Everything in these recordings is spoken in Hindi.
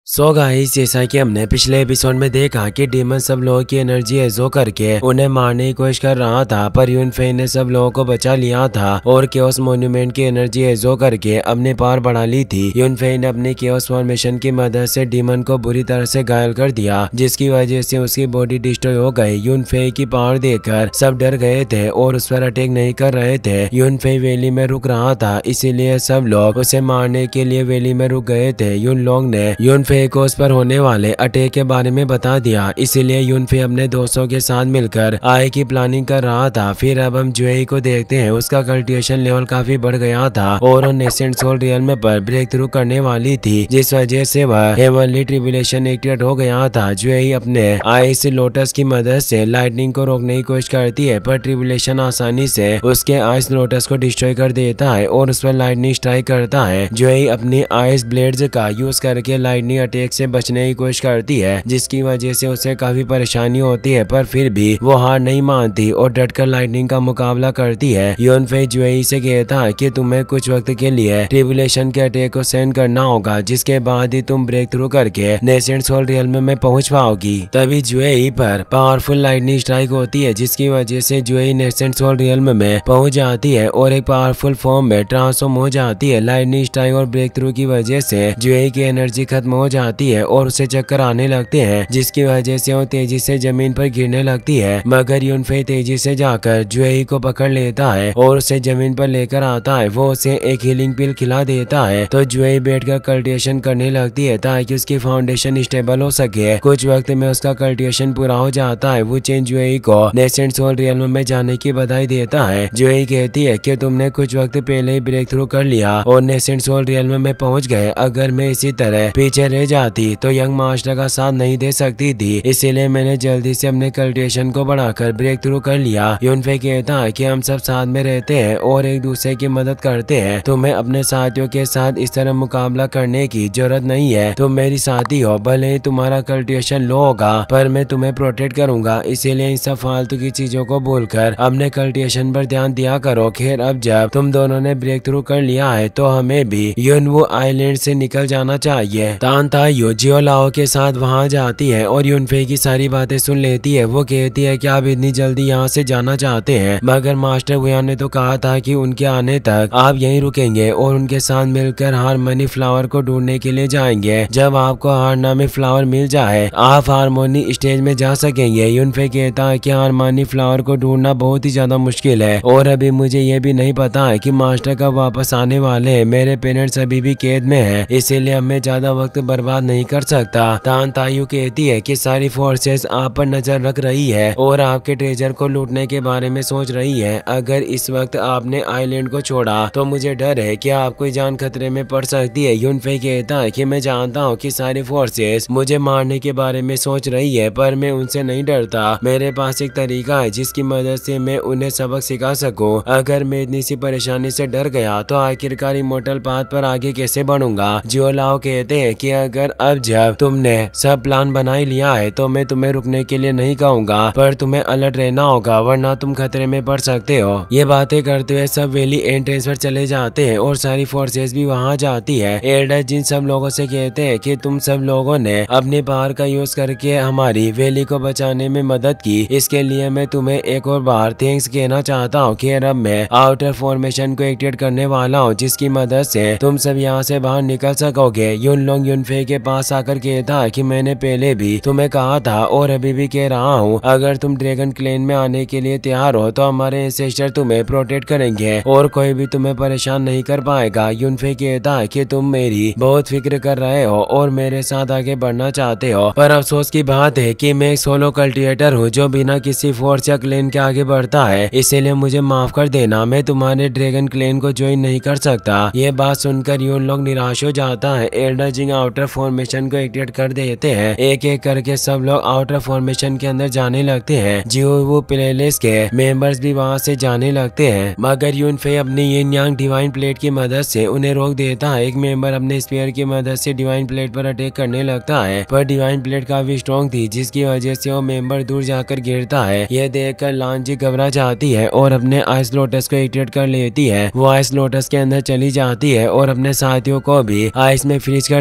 सो गाइस, जैसा कि हमने पिछले एपिसोड में देखा कि डीमन सब लोगों की एनर्जी एजो करके उन्हें मारने की कोशिश कर रहा था, पर यूनफेई ने सब लोगों को बचा लिया था और केओस मॉन्यूमेंट की एनर्जी एजो करके अपनी पावर बढ़ा ली थी। यूनफेई ने अपनी केओस फॉर्मेशन की मदद से डीमन को बुरी तरह से घायल कर दिया, जिसकी वजह से उसकी बॉडी डिस्ट्रॉय हो गई। यूनफेई की पावर देखकर सब डर गए थे और उस पर अटैक नहीं कर रहे थे। यूनफेई वैली में रुक रहा था, इसीलिए सब लोग उसे मारने के लिए वैली में रुक गए थे। यून लोग ने यूनफेई को उस पर होने वाले अटैक के बारे में बता दिया, इसीलिए यूनफेई अपने दोस्तों के साथ मिलकर आय की प्लानिंग कर रहा था। फिर अब हम जुएई को देखते हैं, उसका कल्टिवेशन लेवल काफी बढ़ गया था और नेसेंट सोल रियल्म पर ब्रेक थ्रू करने वाली थी, जिस वजह से वह हेवनली ट्रिब्यूलेशन एक्टिवेट हो गया था। जुएई अपने आइस लोटस की मदद से लाइटनिंग को रोकने की कोशिश करती है, पर ट्रिब्यूलेशन आसानी से उसके आइस लोटस को डिस्ट्रॉय कर देता है और उस पर लाइटनिंग स्ट्राइक करता है। जुएई अपनी आइस ब्लेड्स का यूज करके लाइटनिंग अटैक से बचने की कोशिश करती है, जिसकी वजह से उसे काफी परेशानी होती है, पर फिर भी वो हार नहीं मानती और डटकर लाइटनिंग का मुकाबला करती है। यूनफेई जुएई से कहता है कि तुम्हें कुछ वक्त के लिए ट्रिब्यूलेशन के अटैक को सहन करना होगा, जिसके बाद ही तुम ब्रेक थ्रू करके नेसेंट सोल रियल्म में पहुंच पाओगी। तभी जुएई पर पावरफुल लाइटनिंग स्ट्राइक होती है, जिसकी वजह से जुएई नेसेंट सोल रियल्म में पहुंच जाती है और एक पावरफुल फॉर्म में ट्रांसफॉर्म हो जाती है। लाइटनिंग स्ट्राइक और ब्रेक थ्रू की वजह से जुएई की एनर्जी खत्म हो जाती है और उसे चक्कर आने लगते हैं, जिसकी वजह से वो तेजी से जमीन पर गिरने लगती है। मगर यूनफेई तेजी से जाकर जुएई को पकड़ लेता है और उसे जमीन पर लेकर आता है। वो उसे एक हीलिंग पिल खिला देता है, तो जुएई बैठकर कल्टिवेशन करने लगती है ताकि उसकी फाउंडेशन स्टेबल हो सके। कुछ वक्त में उसका कल्टिवेशन पूरा हो जाता है। वो चेन जुएई को नेसेंट सोल रियल्म में जाने की बधाई देता है। जुएई कहती है कि तुमने कुछ वक्त पहले ही ब्रेक थ्रू कर लिया और नेसेंट सोल रियल्म में पहुंच गए। अगर मैं इसी तरह पीछे रह जाती तो यंग मास्टर का साथ नहीं दे सकती थी, इसीलिए मैंने जल्दी से अपने कल्टिवेशन को बढ़ाकर ब्रेक थ्रू कर लिया। यूनफेई कहता है कि हम सब साथ में रहते हैं और एक दूसरे की मदद करते हैं। तुम्हें अपने साथियों के साथ इस तरह मुकाबला करने की जरूरत नहीं है। तुम मेरी साथी हो, भले ही तुम्हारा कल्टिवेशन लो होगा, पर मैं तुम्हें प्रोटेक्ट करूंगा। इसीलिए इन सब फालतू की चीजों को भूलकर अपने कल्टिवेशन पर ध्यान दिया करो। खैर, अब जब तुम दोनों ने ब्रेक थ्रू कर लिया है तो हमें भी यूनवू आइलैंड से निकल जाना चाहिए। तानतायु जियोलाओ के साथ वहां जाती है और यूनफेई की सारी बातें सुन लेती है। वो कहती है कि आप इतनी जल्दी यहाँ से जाना चाहते हैं, मगर मास्टर वुयान ने तो कहा था कि उनके आने तक आप यहीं रुकेंगे और उनके साथ मिलकर हारमोनी फ्लावर को ढूंढने के लिए जाएंगे। जब आपको हारमोनी फ्लावर मिल जाए, आप हारमोनी स्टेज में जा सकेंगे। यूनफेई कहता है कि हारमोनी फ्लावर को ढूंढना बहुत ही ज्यादा मुश्किल है और अभी मुझे ये भी नहीं पता है कि मास्टर कब वापस आने वाले हैं। मेरे पेरेंट्स अभी भी कैद में है, इसीलिए अब मैं ज्यादा वक्त बर्बाद नहीं कर सकता। तानतायु कहती है कि सारी फोर्सेस आप पर नजर रख रही है और आपके ट्रेजर को लूटने के बारे में सोच रही है। अगर इस वक्त आपने आइलैंड को छोड़ा तो मुझे डर है कि आपकी जान खतरे में पड़ सकती है। यूनफेई कहता है कि मैं जानता हूँ कि सारी फोर्सेस मुझे मारने के बारे में सोच रही है, पर मैं उनसे नहीं डरता। मेरे पास एक तरीका है जिसकी मदद से मैं उन्हें सबक सिखा सकूं। अगर मैं इतनी सी परेशानी से डर गया तो आखिरकार इमोर्टल पाथ पर आगे कैसे बढ़ूंगा। जियोलाओ कहते हैं कि अगर अब जब तुमने सब प्लान बना ही लिया है तो मैं तुम्हें रुकने के लिए नहीं कहूँगा, पर तुम्हें अलर्ट रहना होगा, वरना तुम खतरे में पड़ सकते हो। ये बातें करते हुए सब वैली एंट्रेंस पर चले जाते हैं और सारी फोर्सेस भी वहाँ जाती है। एल्डर जिन सब लोगों से कहते हैं कि तुम सब लोगों ने अपने पावर का यूज करके हमारी वैली को बचाने में मदद की, इसके लिए मैं तुम्हें एक और बार थैंक्स कहना चाहता हूँ। खैर, अब मैं आउटर फॉर्मेशन को एक्टिवेट करने वाला हूँ, जिसकी मदद से तुम सब यहाँ से बाहर निकल सकोगे। यून लोग यूनफेई के पास आकर कहता है कि मैंने पहले भी तुम्हें कहा था और अभी भी कह रहा हूँ, अगर तुम ड्रैगन क्लेन में आने के लिए तैयार हो तो हमारे एंसेस्टर तुम्हें प्रोटेक्ट करेंगे और कोई भी तुम्हें परेशान नहीं कर पाएगा। यूनफेई कहता है कि तुम मेरी बहुत फिक्र कर रहे हो और मेरे साथ आगे बढ़ना चाहते हो, पर अफसोस की बात है कि मैं एक सोलो कल्टिवेटर हूँ जो बिना किसी फोर्स या क्लेन के आगे बढ़ता है, इसीलिए मुझे माफ कर देना, मैं तुम्हारे ड्रैगन क्लेन को ज्वाइन नहीं कर सकता। ये बात सुनकर यून लोग निराश हो जाता है। एल्डर जिंग आउटर फॉर्मेशन को एक्टिवेट कर देते हैं। एक एक करके सब लोग आउटर फॉर्मेशन के अंदर जाने लगते हैं। जियोवू प्लेलिस के मेंबर्स भी वहां से जाने लगते हैं, मगर यूनफेई अपनी यिन यांग डिवाइन प्लेट की मदद से उन्हें रोक देता है। एक मेंबर अपने स्पीयर की मदद से डिवाइन प्लेट पर अटैक करने लगता है, पर डिवाइन प्लेट काफी स्ट्रॉन्ग थी, जिसकी वजह से वो मेंबर दूर जाकर गिरता है। यह देखकर लांजी घबरा जाती है और अपने आइस लोटस को एक्टिवेट कर लेती है। वो आइस लोटस के अंदर चली जाती है और अपने साथियों को भी आइस में फ्रीज कर देती है।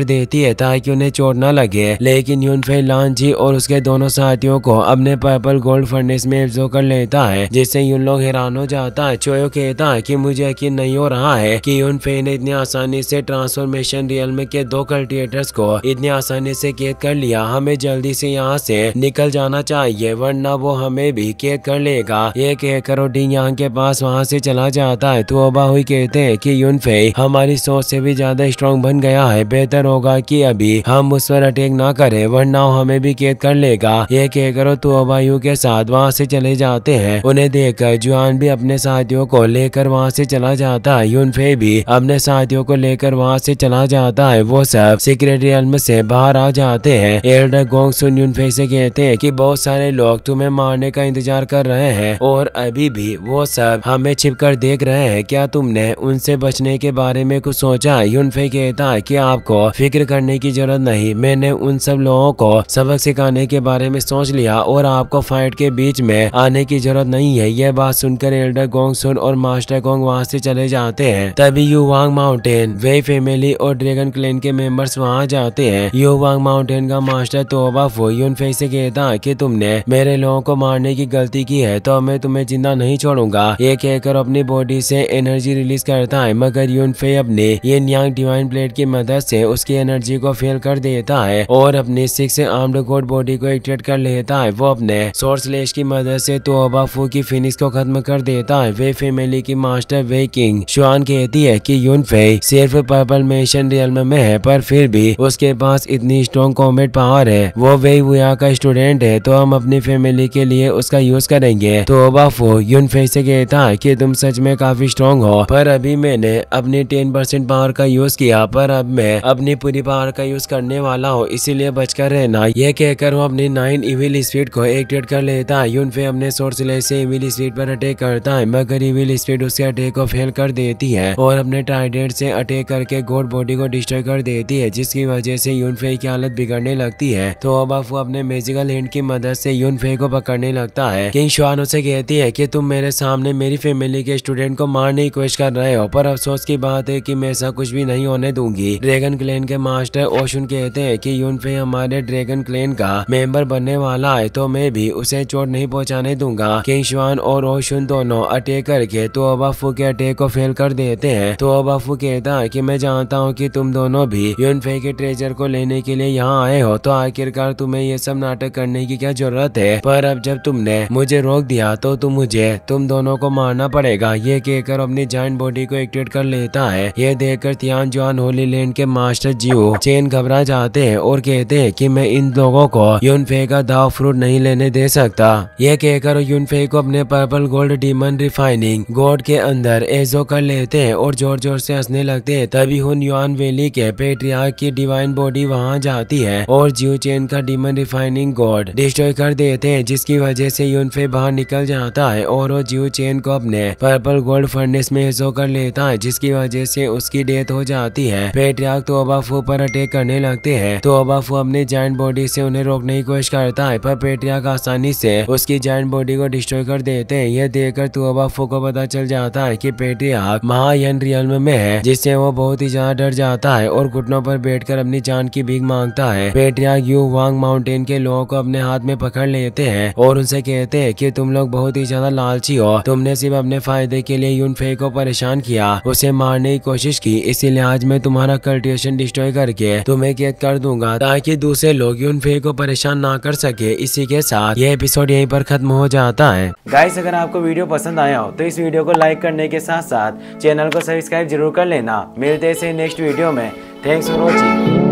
लिए ताकि उन्हें चोट न लगे, लेकिन यूनफे लांजी और उसके दोनों साथियों को अपने पर्पल गोल्ड फर्नेस में एब्जॉर्ब कर लेता है, जिससे यून लोग हैरान हो जाता है। चोयो कहता है कि मुझे यकीन नहीं हो रहा है कि यूनफे ने इतनी आसानी से ट्रांसफॉर्मेशन रियल्म के 2 कल्टिवेटर्स को इतनी आसानी से कैद कर लिया। हमें जल्दी से यहाँ से निकल जाना चाहिए वरना वो हमें भी कैद कर लेगा। ये कहकर ओडिंग यांग के पास वहाँ से चला जाता है। तो ओबाहुई कहते हैं कि यूनफे हमारी सोच से भी ज्यादा स्ट्रॉन्ग बन गया है, बेहतर होगा कि अभी हम उस पर अटैक ना करें वरना हमें भी कैद कर लेगा। ये कहकर तो ओबायू के साथ वहाँ से चले जाते हैं। उन्हें देखकर जुआन भी अपने साथियों को लेकर वहाँ से चला जाता है। यूनफे भी अपने साथियों को लेकर वहाँ से चला जाता है। वो सब सीक्रेट रियल्म से बाहर आ जाते हैं। एल्डर गोंग सुन यूनफे से कहते हैं कि बहुत सारे लोग तुम्हें मारने का इंतजार कर रहे हैं और अभी भी वो सब हमें छिपकर देख रहे हैं। क्या तुमने उनसे बचने के बारे में कुछ सोचा? यूनफे कहता है कि आपको फिक्र करने की जरूरत नहीं, मैंने उन सब लोगों को सबक सिखाने के बारे में सोच लिया और आपको फाइट के बीच में आने की जरूरत नहीं है। यह बात सुनकर एल्डर गोंग सुन और मास्टर गोंग वहाँ से चले जाते हैं। तभी युवांग माउंटेन, वेई फैमिली और ड्रैगन क्लैन के मेंबर्स वहाँ जाते हैं। युवांग माउंटेन का मास्टर तोबाफू यूनफे से कहता है कि तुमने मेरे लोगों को मारने की गलती की है तो मैं तुम्हें जिंदा नहीं छोड़ूंगा। ये कहकर अपनी बॉडी से एनर्जी रिलीज करता है, मगर यूनफे अपने यिन यांग डिवाइन प्लेट की मदद से उसकी एनर्जी को फेल कर देता है और अपनी 6 आर्म्ड गॉड बॉडी को एक्टिवेट कर लेता है। वो अपने सोर्स स्लैश की मदद से तोबाफू की फिनिक्स को खत्म कर देता है। वे फैमिली की मास्टर वे किंग शुआन कहती है कि यूनफे सिर्फ पर्पल मेंशन रियल्म में है पर फिर भी उसके पास इतनी स्ट्रॉन्ग कॉम्बैट पावर है। वो वेई वुया का स्टूडेंट है तो हम अपनी फैमिली के लिए उसका यूज करेंगे। तोबाफू यूनफे से कहता है कि तुम सच में काफी स्ट्रॉन्ग हो, पर अभी मैंने अपनी 10% पावर का यूज किया, पर अब मैं अपनी पूरी पावर का यूज करने वाला हूँ, इसीलिए बचकर रहना। ये कहकर वो अपनी 9 इविल स्पीड को एक्टिवेट कर लेता है। यूनफे अपने सोर्स स्लैश से इविल स्पीड पर अटैक करता है, मगर इविल स्पीड उसके अटैक को फेल कर देती है और अपने ट्राइडेंट से अटैक करके गॉड बॉडी को डिस्ट्रॉय कर देती है, जिसकी वजह से यूनफे की हालत बिगड़ने लगती है। तो ओबाफू अपने मैजिकल हैंड की मदद से यूनफे को पकड़ने लगता है। किंग शुआन उसे कहती है कि तुम मेरे सामने मेरी फैमिली के स्टूडेंट को मारने की कोशिश कर रहे हो, पर अफसोस की बात है कि मैं ऐसा कुछ भी नहीं होने दूंगी। ड्रैगन क्लैन के मास्टर ओशुन कहते हैं कि यूनफे हमारे ड्रैगन क्लैन का मेंबर बनने वाला है तो मैं भी उसे चोट नहीं पहुंचाने दूंगा। किंग शुआन और ओशुन दोनों अटैक करके तो ओबाफू के अटैक को फेल कर देते हैं। तो ओबाफू कहता है कि मैं जानता हूँ कि तुम दोनों भी यूनफे के ट्रेजर को लेने के लिए यहाँ आए हो, तो आखिरकार तुम्हें ये सब नाटक करने की क्या जरूरत है, पर अब जब तुमने मुझे रोक दिया तो तुम दोनों को मारना पड़ेगा। ये कहकर अपनी जायंट बॉडी को एक्टिवेट कर लेता है। ये देखकर तियान जुआन होली लैंड के मास्टर जियो चेन घबरा जाते हैं और कहते हैं कि मैं इन लोगों को यूनफे का दाव फ्रूट नहीं लेने दे सकता। ये कहकर यूनफे को अपने purple gold demon refining god के अंदर एजो कर लेते हैं और जोर जोर से हंसने लगते हैं। तभी हुन युआन वैली के पेट्रियार्क की डिवाइन बॉडी वहाँ जाती है और जियो चेन का डीमन रिफाइनिंग गॉड डिस्ट्रॉय कर देते हैं, जिसकी वजह से यूनफे बाहर निकल जाता है और वो जियो चेन को अपने पर्पल गोल्ड फर्नेस में एजो कर लेता है, जिसकी वजह से उसकी डेथ हो जाती है। पेट्रियार्क तोबाफू पर अटैक करने लगते हैं। तोबाफू अपनी जायंट बॉडी से उन्हें रोकने की कोशिश करता है, पर पेट्रियार्क आसानी से उसकी जायंट बॉडी को डिस्ट्रॉय कर देते हैं। यह देखकर तोबाफू को पता चल जाता है कि पेट्रियार्क महायन रियल्म में है, जिससे वो बहुत ही ज्यादा डर जाता है और घुटनों पर बैठकर अपनी जान की भीख मांगता है। पेट्रियार्क यू वांग माउंटेन के लोगों को अपने हाथ में पकड़ लेते हैं और उनसे कहते हैं कि तुम लोग बहुत ही ज्यादा लालची हो, तुमने सिर्फ अपने फायदे के लिए यूनफे को परेशान किया, उसे मारने की कोशिश की, इसीलिए आज मैं तुम्हारा कल्टिवेशन डिस्ट्रॉय करके तुम्हें कैद कर दूंगा ताकि दूसरे लोग यूनफे को परेशान ना कर सके। इसी के साथ ये एपिसोड यहीं पर खत्म हो जाता है। गाइस, अगर आपको वीडियो पसंद आया हो तो इस वीडियो को लाइक करने के साथ साथ चैनल को सब्सक्राइब जरूर कर लेना। मिलते हैं नेक्स्ट वीडियो में। Thanks for watching.